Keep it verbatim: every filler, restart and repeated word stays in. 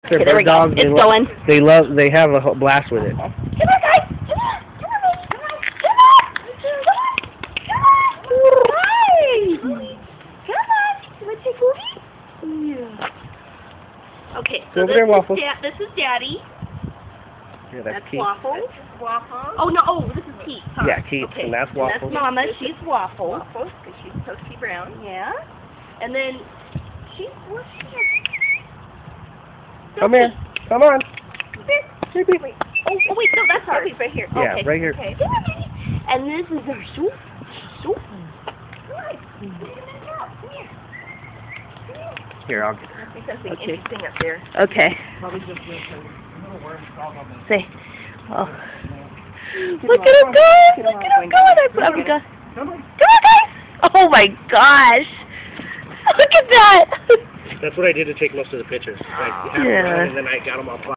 They're Okay, there we bird go. dogs. It's They going. Lo they love. They have a blast with it. Come on, guys. Come on. Come on, baby. Come on. Come on. Come on. Come on. Hi. Come on. You want to say Googie? Yeah. Okay, so Go over this, there, is Waffles. da this is Daddy. Yeah, that's, That's Keith. Waffles. Waffles. Oh, no. Oh, this is Keith. Huh? Yeah, Keith, Okay. and that's And Waffles. that's Mama. She's Waffles. Waffles, because she's toasty brown. Yeah. And then she's, what's she? Come here. Come on. Wait. Wait. Oh, oh, wait, no, that's ours. Right here. Yeah, Okay. right here. Okay. And this is their soup. Soup. Here, I'll get her. I think something Okay. interesting up there. Okay. Say. Oh. Look at him go! Look at him go! I put up a gun. Come on, guys! Oh my gosh! Look at that! That's what I did to take most of the pictures. I had Yeah. them, and then I got them all.